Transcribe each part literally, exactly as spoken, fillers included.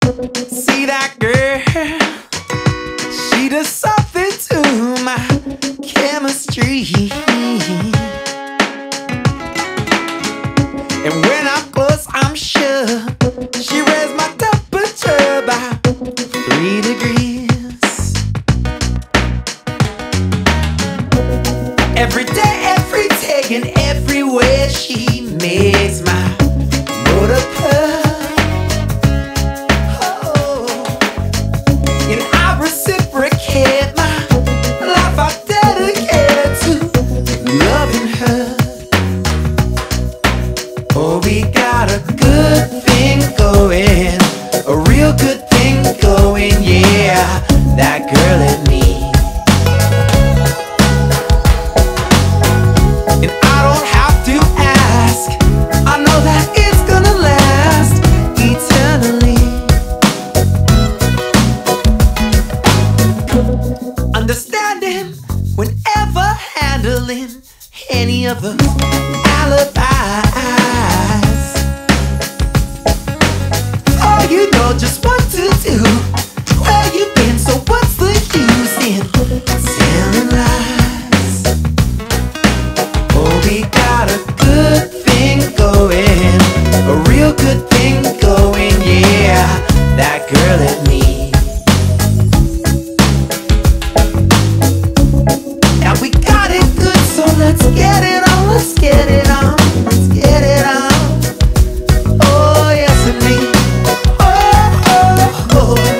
See that girl, she does something to my chemistry. And when I'm close, I'm sure she raised my temperature by three degrees. Every day, every day, and everywhere she makes my motor purr. And I reciprocate my life, I dedicate to loving her. Oh, we got a good thing going, a real good thing going, yeah, that girl and me. And I don't have to ask, I know that it's gonna last eternally. Understanding whenever handling any of the alibis. Oh, you know just what to do. Where you been, so what's the use in telling lies? Oh, we got a good thing going, a real good thing going, yeah, that girl and me. Let's get it on, let's get it on, let's get it on. Oh, yes, and me. Oh, oh, oh.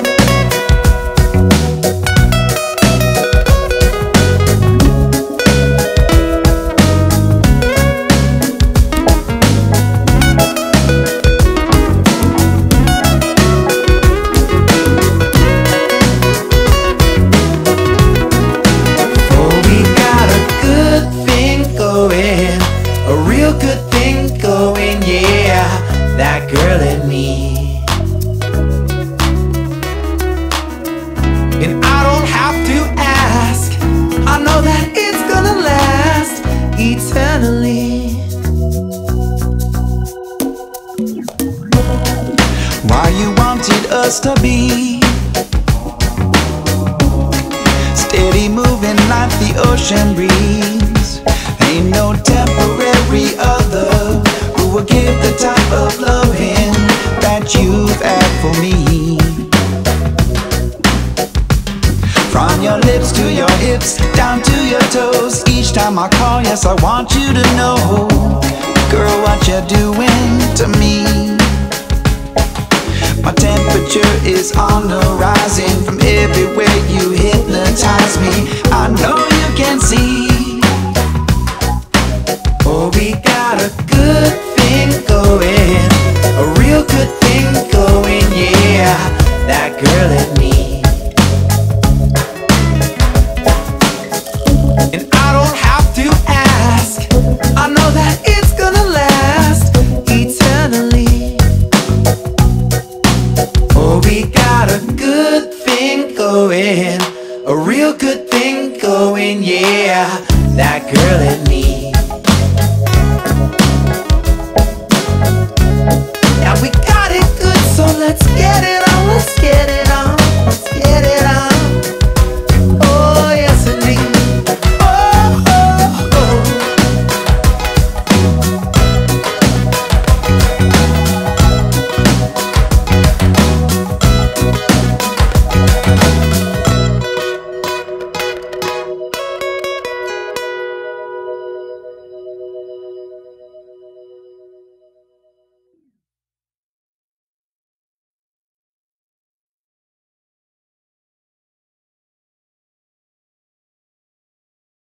A real good thing going, yeah, that girl and me. And I don't have to ask, I know that it's gonna last eternally. Why you wanted us to be steady moving like the ocean breeze. Ain't no temporary other who will give the type of loving that you've had for me. From your lips to your hips, down to your toes, each time I call, yes, I want you to know, girl, what you're doing to me. My temperature is on the rising from everywhere you hypnotize me. I know you can see. Oh, we got a